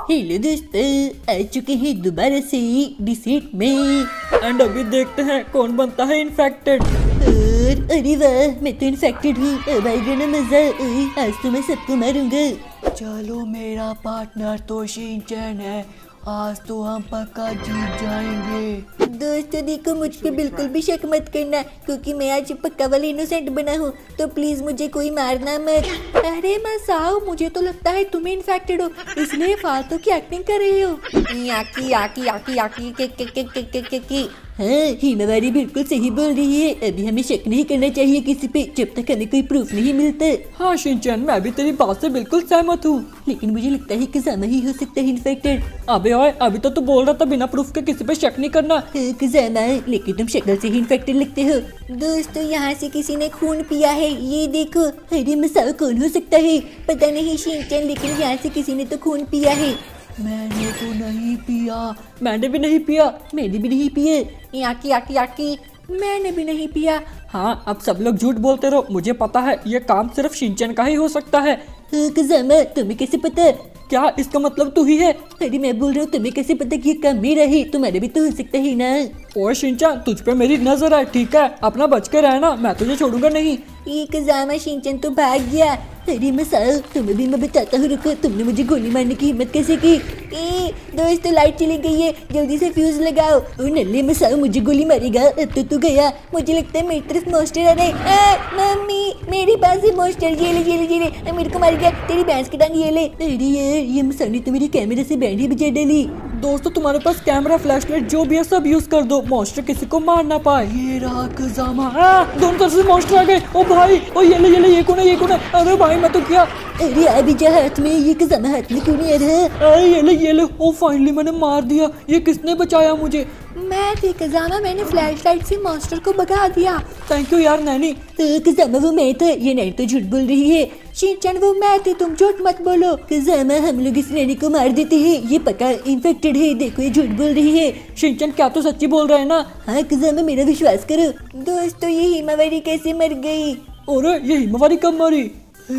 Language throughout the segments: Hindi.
हेलो दोस्तों, आ चुके हैं दोबारा से डिसेट में। एंड अभी देखते हैं कौन बनता है इन्फेक्टेड। और अरे वाह, मैं तो इन्फेक्टेड हूँ। अब आएगा ना मजा। आज तो मैं सबको मारूंगा। चलो, मेरा पार्टनर तो शिनचैन है, आज तो हम पक्का जीत जाएंगे। दोस्तों देखो, मुझ पे बिल्कुल भी शक मत करना, क्योंकि मैं आज पक्का वाला इनोसेंट बना हूँ, तो प्लीज मुझे कोई मारना मत। अरे मसाओ, मुझे तो लगता है तुम्हें इन्फेक्टेड हो, इसलिए फालतू की एक्टिंग कर रही हो। याकी याकी याकी याकी के हाँ, हिमावारी बिल्कुल सही बोल रही है। अभी हमें शक नहीं करना चाहिए किसी पे, जब तक हमें कोई प्रूफ नहीं मिलता। हाँ शिनचैन, मैं भी तेरी बात से बिल्कुल सहमत हूँ, लेकिन मुझे लगता है कज़ामा ही हो सकता है इन्फेक्टेड। अबे ओए, अभी तो तू बोल रहा था बिना प्रूफ के किसी पे शक नहीं करना। कज़ामा, लेकिन तुम शक्ल से ही इन्फेक्टेड लगते हो। दोस्तों, यहाँ से किसी ने खून पिया है, ये देखो। अरे मसाओ, कौन हो सकता है? पता नहीं शिनचैन, लेकिन यहाँ से किसी ने तो खून पिया है। मैंने तो नहीं पिया। मैंने भी नहीं पिया। मैंने भी नहीं पिए। याकी याकी याकी, मैंने भी नहीं पिया। हाँ, अब सब लोग झूठ बोलते रहो, मुझे पता है ये काम सिर्फ शिनचैन का ही हो सकता है। कज़ामा, तुम्हें कैसे पता? क्या इसका मतलब तू ही है? अरे मैं बोल रहा हूँ, तुम्हें कैसे पता कि ये काम मेरा है? तुम्हारे भी तो हो सकता है ना। ओए शिनचैन, तुझ पे मेरी नजर है, ठीक है? अपना बच के रहना, मैं तुझे छोड़ूंगा नहीं। ये कज़ामा, शिनचैन तो भाग गया। अरे मसाओ, तुम्हें भी मैं बताता हूँ, रुको। तुमने मुझे गोली मारने की हिम्मत कैसे की? दोस्तों, लाइट चली गई है, जल्दी से फ्यूज लगाओ। ओ नल्ले मसाओ, मुझे गोली मारेगा? अब तो तू गया। मुझे लगता है मेरी तरफ मॉन्स्टर आ रहा है। मम्मी, मेरे पास है मॉन्स्टर। ये ले ये ले ये ले, मेरे को मार गया। तेरी भैंस की टांग ये ले। अरे यार, ये मसाओ ने तो मेरे कैमरे से बैंड ही बजा डाली। दोस्तों, तुम्हारे पास कैमरा, फ्लैशलाइट जो भी है सब यूज कर दो, मॉन्स्टर किसी को मार ना पाए। ये रहा कज़ामा। दोनों तरफ से मॉन्स्टर आ गए। ओ भाई, ओ ये ले ये कौन है, ये कौन है? अरे भाई, मैं तो क्या। अरे अभी जा हाथ में, ये कज़ामा हाथ में क्यों नहीं आ रहा? अरे ये ले। ओ फाइनली मैंने मार दिया। ये किसने बचाया मुझे? मैं थी कज़ामा, मैंने फ्लैशलाइट से मॉन्स्टर को भगा दिया। थैंक यू यार नैनी। कज़ामा, वो मैं था। ये नैनी तो झूठ बोल रही है। शिनचैन, वो मैं थी, तुम झूठ मत बोलो। कज़ामा, हम लोग इस नैनी को मार देते हैं, ये पक्का इन्फेक्टेड है। देखो, ये झूठ बोल रही है। शिनचैन, क्या तो सच्ची बोल रहा है ना? हाँ कज़ामा, मेरा विश्वास करो। दोस्तों, ये हिमावारी कैसे मर गई? और ये हिमावारी कब मरी?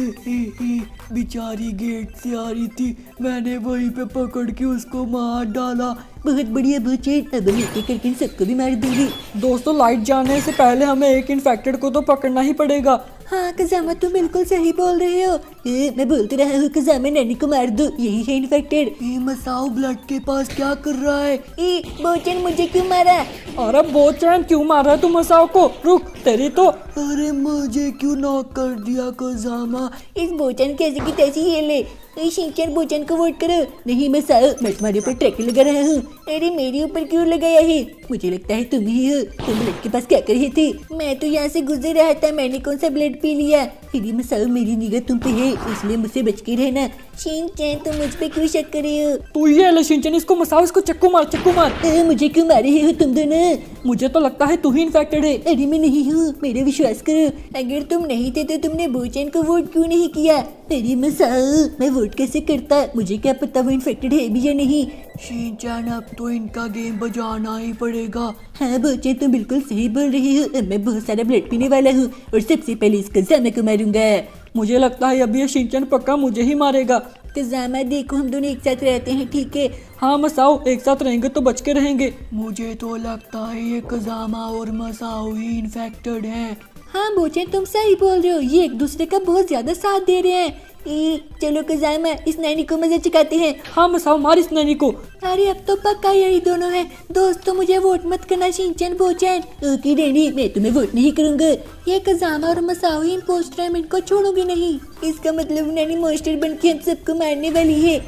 बेचारी गेट से आ रही थी, मैंने वहीं पे पकड़ के उसको मार डाला। बहुत बढ़िया भूचेन, अब हम एक करके सबको भी मार देंगे। दोस्तों, लाइट जाने से पहले हमें एक इन्फेक्टेड को तो पकड़ना ही पड़ेगा। हाँ कज़ामा, तुम बिल्कुल सही बोल रहे हो। मैं बोलते रहा हूँ, कज़ामा नैनी को मार दो, यही है इन्फेक्टेड। मसाओ ब्लड के पास क्या कर रहा है? भूचेन, मुझे क्यों मारा? अरे बोचैन, क्यों मार रहा है तू मसाओ को? रुक, तेरी तो। अरे मुझे क्यों नॉक कर दिया कज़ामा? इस भूचेन कैसे की तैसी ये ले। शिनचैन, भूचेन को वोट करो। नहीं मसाओ, मैं तुम्हारे ऊपर ट्रैकर लगा रहा हूँ। अरे मेरे ऊपर क्यों लगाया है? मुझे लगता है तुम ही हो। तुम ब्लड के पास क्या कर रहे थे? मैं तो यहाँ से गुजर रहा था, मैंने कौन सा ब्लड पी लिया? फिर मसाओ, मेरी निगाह तुम पे है, इसलिए मुझसे बच के रहना। शिनचैन, तुम मुझ पे क्यों शक कर रहे हो? तू ये ले शिनचैन, इसको मसाओ, इसको चक्कू मार, चक्कू मार। मुझे क्यों मारे हो तुम दोनों? मुझे तो लगता है तू ही इन्फेक्टेड है। अरे मैं नहीं हूँ, मेरा विश्वास करो। अगर तुम नहीं थे तो तुमने भूचैन को वोट क्यों नहीं किया? अरे मसाओ, मैं वोट कैसे करता? मुझे क्या पता वो इन्फेक्टेड है भी या नहीं। शिनचैन, अब तो इनका गेम बजाना ही पड़ेगा। हाँ भूचैन, तुम बिल्कुल सही बोल रही हो। मैं बहुत सारा ब्लड पीने वाला हूँ और सबसे पहले इस कज़ामा को मारूंगा। मुझे लगता है अभी ये शिनचैन पक्का मुझे ही मारेगा। कज़ामा देखो, हम दोनों एक साथ रहते हैं, ठीक है? हाँ मसाओ, एक साथ रहेंगे तो बच के रहेंगे। मुझे तो लगता है ये कज़ामा और मसाओ ही इन्फेक्टेड है। हाँ भूचैन, तुम सही बोल रहे हो, ये एक दूसरे का बहुत ज्यादा साथ दे रहे हैं। चलो कज़ामा, इस नैनी को मजा चुकाते हैं। हाँ मसाओ, मार इस नैनी को। अरे अब तो पक्का यही दोनों हैं। दोस्तों, मुझे वोट मत करना शिनचैन, भूचैन। ओके नैनी, मैं तुम्हें वोट नहीं करूंगा। ये कज़ामा और मसाओ ही इम्पोस्टर है, मैं इनको छोड़ूंगी नहीं। इसका मतलब नैनी मॉन्स्टर बन के हम सबको मारने वाली है।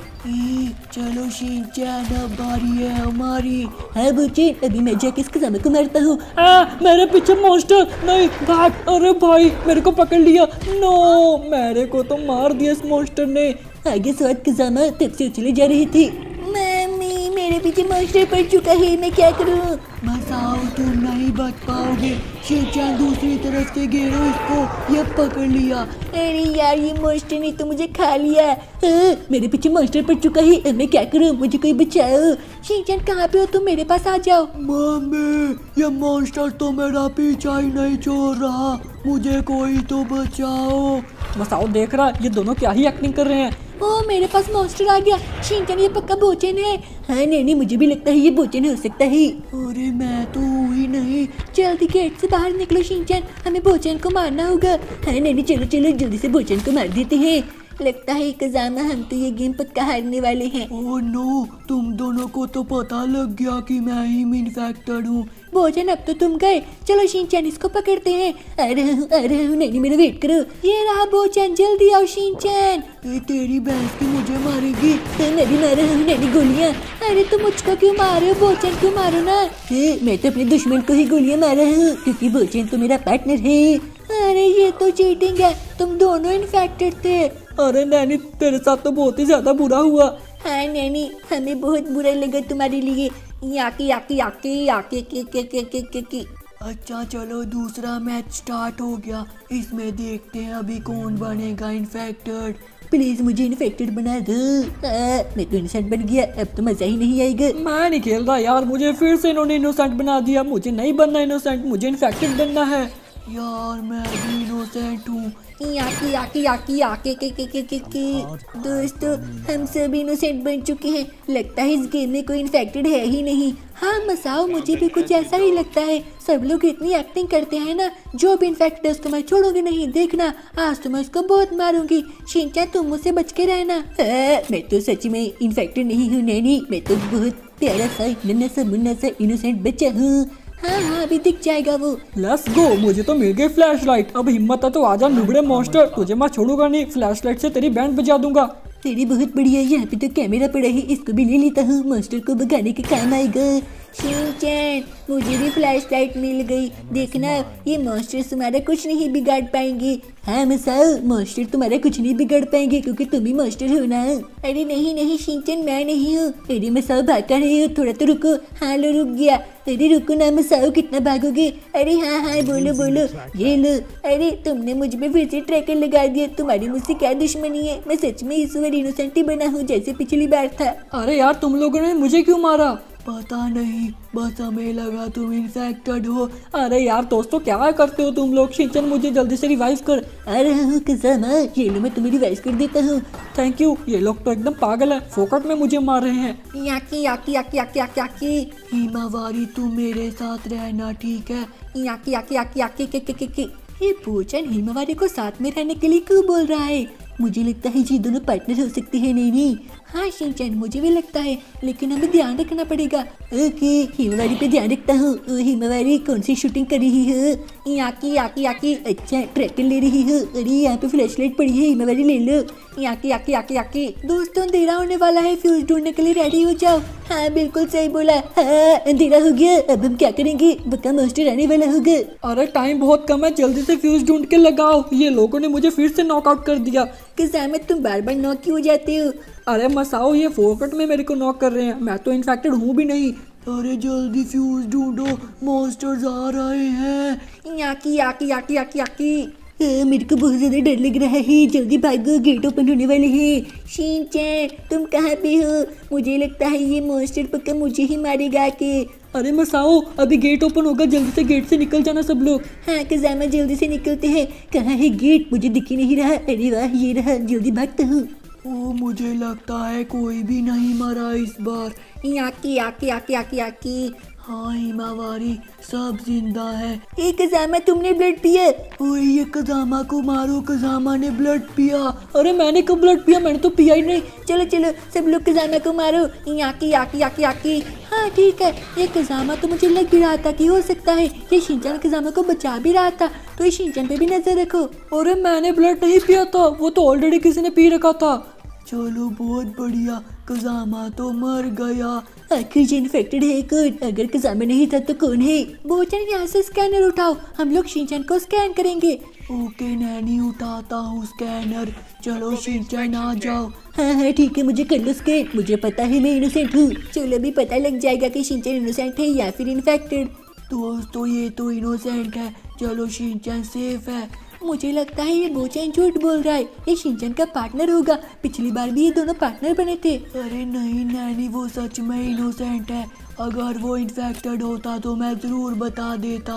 चलो शिनचैन, अब बारी है हमारी। हाँ भूचैन, अभी मैं जाके इस कज़ामा को मारता हूँ। मेरे पीछे मॉन्स्टर, नहीं भाग। अरे भाई, मेरे को पकड़ लिया। नो, मेरे को तो मार दिया इस मॉन्स्टर ने। आगे स्वाद कज़ामा तब से उछले जा रही थी। मम्मी, मेरे पीछे मॉन्स्टर पड़ चुका है, मैं क्या करूँ? मसाओ, तुम नहीं बच पाओगे। शिनचैन, दूसरी तरफ से घेरो इसको, ये पकड़ लिया। अरे यार, ये मॉन्स्टर ने तो मुझे खा लिया। मेरे पीछे मॉन्स्टर पड़ चुका है, मैं क्या करूँ? मुझे कोई बचाओ। शिनचैन, कहाँ पे हो तुम? मेरे पास आ जाओ। मम्मी, ये मॉन्स्टर तो मेरा पीछा ही नहीं छोड़ रहा, मुझे कोई तो बचाओ। मसाओ देख रहा, ये दोनों क्या ही एक्टिंग कर रहे हैं। ओ मेरे पास मॉन्स्टर आ गया। शिनचैन ये पक्का बोचन है। हाँ नैनी मुझे भी लगता है ये बोचन हो सकता है। अरे मैं तो हूँ ही नहीं। जल्दी गेट से बाहर निकलो शिनचैन, हमें बोचन को मारना होगा। हाँ नैनी चलो चलो जल्दी से बोचन को मार देते हैं। लगता है कजामा हम तो ये गेम पक्का हारने वाले हैं। ओह नो, तुम दोनों को तो पता लग गया कि मैं ही इन्फेक्टेड हूँ। भोजन अब तो तुम गए, चलो शिनचैन इसको पकड़ते हैं। आ रहा हूँ नहीं मेरा वेट करो। ये रहा भोजन, जल्दी आओ शिनचैन। ये तेरी भैंस की मुझे मारेगी। मैं भी मार रहा हूँ नैनी गोलियाँ। अरे तुम मुझको क्यों मार रहे हो, भोजन क्यों मारो ना। मैं तो अपने दुश्मन को ही गोलियाँ मार रहा हूँ क्योंकि भोजन तो मेरा पार्टनर है। अरे ये तो चीटिंग है, तुम दोनों इन्फेक्टेड थे। अरे नैनी तेरे साथ तो बहुत ही ज्यादा बुरा हुआ। हाँ नैनी हमें बहुत बुरा लगा तुम्हारे लिए। याकी याकी याकी याकी के। अच्छा चलो दूसरा मैच स्टार्ट हो गया, इसमें देखते हैं अभी कौन बनेगा इन्फेक्टेड। प्लीज मुझे इन्फेक्टेड बना दो। मैं तो इनोसेंट बन गया, अब तो मजा ही नहीं आएगा। मैं नहीं खेल रहा यार, मुझे फिर से इन्होंने इनोसेंट बना दिया। मुझे नहीं बनना इनोसेंट, मुझे इन्फेक्टेड बनना है। यार मैं भी इनोसेंट हूँ। याकी याकी याकी याके के। दोस्तों हम सब इनोसेंट बन चुके हैं। लगता है इस गेम में कोई इन्फेक्टेड है ही नहीं। हाँ मसाओ मुझे भी कुछ ऐसा ही लगता है। सब लोग इतनी एक्टिंग करते हैं ना, जो भी इन्फेक्टेड है उसको मैं छोड़ूंगी नहीं। देखना आज तो मैं उसको बहुत मारूंगी। शिनचैन तुम मुझसे बच के रहना। मैं तो सच में इन्फेक्टेड नहीं हूँ नैनी, मैं तो बहुत प्यारा सा नन्हा सा मुन्ना सा इनोसेंट बच्चा हूँ। हाँ अभी दिख जाएगा वो। लेट्स गो, मुझे तो मिल गई फ्लैश लाइट। अब हिम्मत है तो आजा नुबड़े मॉन्स्टर, तुझे मैं छोड़ूंगा नहीं। फ्लैश लाइट से तेरी बैंड बजा दूंगा। तेरी बहुत बढ़िया, यहाँ पे तो कैमरा पड़ा है, इसको भी ले लेता हूँ, मॉन्स्टर को भगाने के काम आएगा। शिनचैन मुझे भी फ्लैश लाइट मिल गई। देखना ये मॉन्स्टर तुम्हारा कुछ नहीं बिगाड़ पाएंगे। हाँ मसाओ मॉन्स्टर तुम्हारा कुछ नहीं बिगाड़ पाएंगे क्योंकि तुम ही मॉन्स्टर हो ना। अरे नहीं नहीं शिनचैन मैं नहीं हूँ। अरे मसाओ भागा रहे हो, थोड़ा तो रुको। हाँ लो रुक गया। अरे रुको ना मसाओ, कितना भागोगे। अरे हाँ बोलो बोलो, ये लो। अरे तुमने मुझ में फिर से ट्रैकर लगा दिया। तुम्हारी मुझसे क्या दुश्मनी है, मैं सच में इस बार इनोसेंट ही बना हूँ जैसे पिछली बार था। अरे यार तुम लोगों ने मुझे क्यों मारा। पता नहीं, बस हमें लगा तुम इन्फेक्टेड हो। अरे यार दोस्तों क्या करते हो तुम लोग। शिनचैन मुझे जल्दी से रिवाइव कर। आ रहा हूँ कजामा, ये लो मैं तुम्हें रिवाइव कर देता हूँ। Thank you. ये लोग तो एकदम पागल है, फोकट में मुझे मार रहे हैं। याकी याकी याकी याकी याकी याकी हिमावारी तुम मेरे साथ रहना ठीक है। याकी याकी याकी याकी के। ये भोजन हिमावारी को साथ में रहने के लिए क्यों बोल रहा है। मुझे लगता है ये दोनों पार्टनर हो सकते हैं। नहीं हाँ शिनचैन मुझे भी लगता है, लेकिन हमें ध्यान रखना पड़ेगा। ओके हिमावारी पे ध्यान रखता हूँ। हिमावारी कौन सी शूटिंग कर रही है। याकी याकी याकी अच्छा ट्रैकर ले रही है। अरे यहाँ पे फ्लैशलाइट पड़ी है, हिमावारी ले लो। याकी याकी याकी याकी। दोस्तों अंधेरा होने वाला है, फ्यूज ढूंढने के लिए रेडी हो जाओ। हाँ बिल्कुल सही बोला। हाँ अंधेरा हो गया, अब हम क्या करेंगे, बका मॉन्स्टर आने वाला होगा। अरे टाइम बहुत कम है, जल्दी से फ्यूज ढूंढ के लगाओ। ये लोगों ने मुझे फिर से नॉकआउट कर दिया। कजामा तुम बार बार नॉक क्यों हो जाते हो। अरे मसाओ ये फोकट में मेरे को नॉक कर रहे हैं, मैं तो इन्फेक्टेड हूँ भी नहीं। अरे जल्दी फ्यूज ढूंढो, मॉन्स्टर्स आ रहे हैं। याकी याकी याकी याकी याकी। मेरे को बहुत ज्यादा डर लग रहा है, जल्दी भागो गेट ओपन होने वाले हैं। शिनचैन तुम कहाँ पे हो, मुझे लगता है ये मॉन्स्टर पक्का मुझे ही मारेगा के। अरे मसाओ अभी गेट ओपन होगा, जल्दी से गेट से निकल जाना सब लोग। हाँ कजामा जल्दी से निकलते हैं। कहाँ है गेट, मुझे दिख ही नहीं रहा। अरे वाह ये रहा, जल्दी भागता हूँ। ओ मुझे लगता है कोई भी नहीं मरा इस बार। याकी याकी याकी याकी याकी। हाँ हिमावारी सब जिंदा है। ए कजामा तुमने ब्लड पिया। ओए ये कजामा को मारो, कजामा ने ब्लड पिया। अरे मैंने कब ब्लड पिया, मैंने तो पिया ही नहीं। चलो चलो सब लोग कजामा को मारो। याकी याकी याकी याकी। हाँ ठीक है, ये कजामा तो मुझे लग भी रहा था कि हो सकता है ये शिनचैन कजामा को बचा भी रहा था, तो ये शिनचैन पे भी नजर रखो। अरे मैंने ब्लड नहीं पिया था, वो तो ऑलरेडी किसी ने पी रखा था। चलो बहुत बढ़िया, कजामा तो मर गया। आखिर ये इन्फेक्टेड है कौन, अगर कजामा नहीं था तो कौन है। भोजन यहाँ से स्कैनर उठाओ, हम लोग शिनचैन को स्कैन करेंगे। ओके नैनी उठाता हूँ स्कैनर। चलो शिनचैन आ जाओ। हाँ ठीक है, मुझे कर लो स्कैन, मुझे पता है मैं इनोसेंट हूँ। चलो अभी पता लग जाएगा कि शिनचैन इनोसेंट है या फिर इन्फेक्टेड। दोस्तों ये तो इनोसेंट है, चलो शिनचैन सेफ है। मुझे लगता है ये भोजन झूठ बोल रहा है, ये शिनचैन का पार्टनर होगा। पिछली बार भी ये दोनों पार्टनर बने थे। अरे नहीं नैनी वो सच में इनोसेंट है, अगर वो इन्फेक्टेड होता तो मैं जरूर बता देता।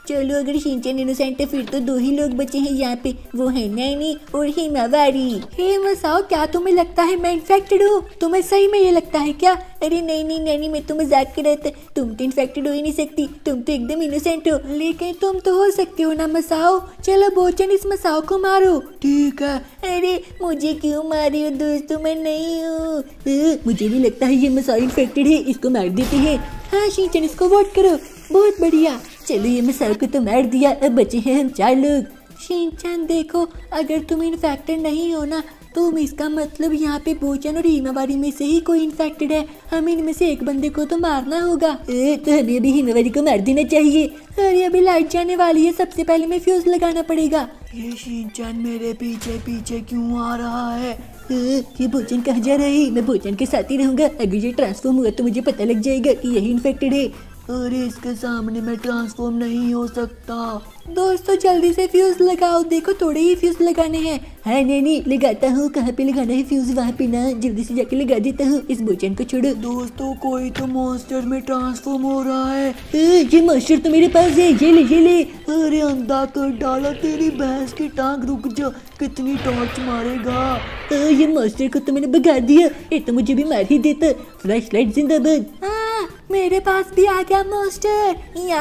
चलो अगर शिनचैन इनोसेंट है फिर तो 2 ही लोग बचे हैं यहाँ पे, वो है नैनी और हिमावारी। हे मसाओ, क्या तुम्हें लगता है मैं इन्फेक्टेड हूँ? तुम्हें सही में ये लगता है क्या? अरे नहीं नैनी, मैं तो मजाक कर रहा था, तुम तो इन्फेक्टेड हो ही नहीं सकती, तुम तो एकदम इनोसेंट हो। लेकिन तुम तो हो सकते हो ना मसाओ। चलो बोचन इस मसाओ को मारो। ठीक है। अरे मुझे क्यों मारी हो दोस्तों, मैं नहीं हूँ। मुझे भी लगता है ये मसाओ इन्फेक्टेड है, इसको मार देते हैं। हाँ शिनचैन, इसको वोट करो। बहुत बढ़िया, चलो ये मसाओ को तो मार दिया, अब बचे हैं हम 4 लोग। शिनचैन देखो, अगर तुम इन्फेक्टेड नहीं हो ना तो इसका मतलब यहाँ पे बोचन और हिमावारी में से ही कोई इन्फेक्टेड है। हमें इनमें से एक बंदे को तो मारना होगा। तो हमें अभी हिमावारी को मार देना चाहिए। अरे अभी लाइट जाने वाली है, सबसे पहले मैं फ्यूज लगाना पड़ेगा। ये शिनचैन मेरे पीछे पीछे क्यों आ रहा है? ये भोजन कहाँ जा रहा है? मैं भोजन के साथ ही रहूंगा, अगर ये ट्रांसफॉर्म हुआ तो मुझे पता लग जाएगा कि यही इन्फेक्टेड है। अरे इसके सामने मैं ट्रांसफॉर्म नहीं हो सकता। दोस्तों जल्दी से फ्यूज लगाओ, देखो थोड़े ही फ्यूज लगाने हैं। हाँ नैनी, लगाता हूँ। कहाँ पे लगाना है फ्यूज? वहाँ पे ना, जल्दी से जाके लगा देता हूँ। इस भोजन को छोड़ो। दोस्तों कोई तो मॉन्स्टर में ट्रांसफॉर्म हो रहा है। ये मॉन्स्टर तो मेरे पास है, ये ले ये ले। अरे अंधा कर डाला, तेरी भैंस की टांग, रुक जा, कितनी टॉर्च मारेगा। ये मॉन्स्टर को तो मैंने भगा दिया, ये तो मुझे भी मार ही देता। फ्लैश लाइट जिंदाबाद। मेरे पास भी आ गया मॉन्स्टर।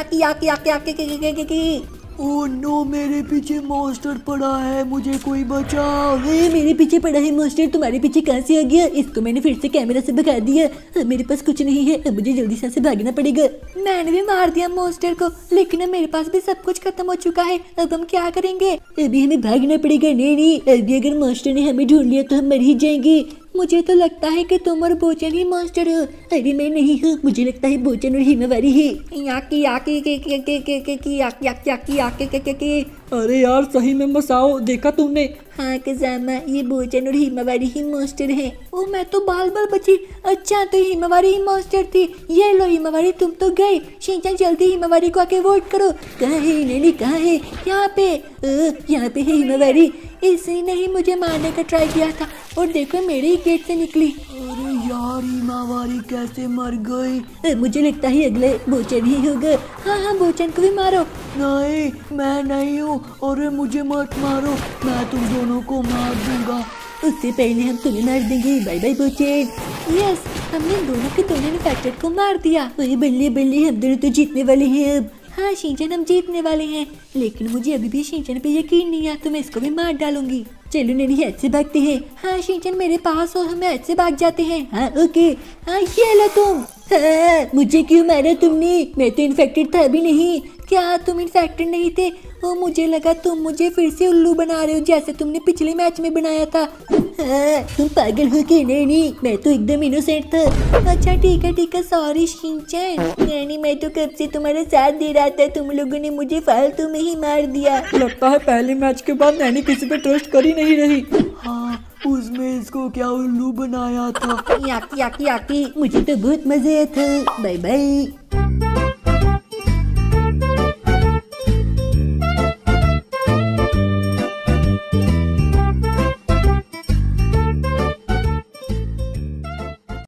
ओह नो, मेरे पीछे मॉन्स्टर पड़ा है, मुझे कोई बचाओ। मेरे पीछे पड़ा है मॉन्स्टर, तुम्हारे पीछे कहाँ से आ गया? इसको मैंने फिर से कैमरा से भगा दिया। मेरे पास कुछ नहीं है, अब मुझे जल्दी से भागना पड़ेगा। मैंने भी मार दिया मॉन्स्टर को, लेकिन अब मेरे पास भी सब कुछ खत्म हो चुका है। अब हम क्या करेंगे? अभी हमें भागना पड़ेगा। नहीं, अभी अगर मॉन्स्टर ने हमें ढूंढ लिया तो हम मर ही जाएंगे। मुझे तो लगता है कि तुम और बोचन ही मॉन्स्टर हो। अरे मैं नहीं हूँ, मुझे लगता है बोचन और हिमावारी है। अरे यार सही में मसाओ, देखा तुमने? हाँ कज़ामा, ये बोचन और हिमावारी ही मॉन्स्टर है। ओ मैं तो बाल बची। अच्छा तो हिमावारी ही मॉन्स्टर थी। ये लो हिमावारी, तुम तो गए। शिनचैन जल्दी हिमावारी को आके वोट करो। कहाँ है नैनी, कहाँ है? यहाँ पे है हिमावारी। इसने ही मुझे मारने का ट्राई किया था और देखो मेरे ही गेट से निकली। अरे यार, हिमावारी कैसे मर गई? मुझे लगता है अगले बोचन ही होगा। हाँ बोचन को भी मारो। नहीं, मैं नहीं हूँ। अरे मुझे मत मारो, मैं तुम दोनों को मार दूंगा। उससे पहले हम तुम्हें मार देंगे। Bye bye बोचन। यस, हमने दोनों के दोनों इन्फेक्टेड को मार दिया। अरे बल्ले बल्ले, हम दोनों तो जीतने वाले हैं अब। हाँ शिनचैन, हम जीतने वाले हैं, लेकिन मुझे अभी भी शिनचैन पे यकीन नहीं है, तो मैं इसको भी मार डालूंगी। चलो नैनी हेड से भागते हैं। हाँ शिनचैन मेरे पास और हम हेड से भाग जाते हैं। हाँ ओके। हाँ ये लो तुम। हाँ, मुझे क्यों मारा तुमने? मैं तो इन्फेक्टेड था भी नहीं। क्या तुम इन्फेक्टेड नहीं थे? वो मुझे लगा तुम मुझे फिर से उल्लू बना रहे हो, जैसे तुमने पिछले मैच में बनाया था। हाँ, तुम पागल हो के? नहीं, मैं तो एकदम इनोसेंट था। अच्छा ठीक है, सॉरी शिनचैन। नैनी, मैं तो कब से तुम्हारा साथ दे रहा था, तुम लोगों ने मुझे फालतू में ही मार दिया। लगता है पहले मैच के बाद नैनी किसी पे ट्रस्ट कर ही नहीं रही। हाँ, उसमें इसको क्या उल्लू बनाया था। याकी मुझे तो बहुत मजा आया था। Bye bye.